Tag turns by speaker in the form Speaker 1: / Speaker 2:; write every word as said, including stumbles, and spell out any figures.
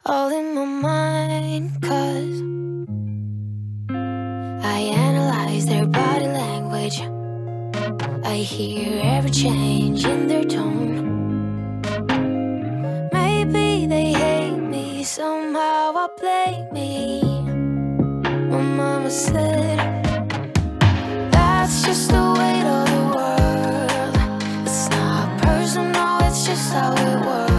Speaker 1: all in my mind, 'cause I analyze their body language. I hear every change in their tone. Maybe they hate me, somehow I blame me. My mama said, that's just the weight of the world. It's not personal, it's just how it works.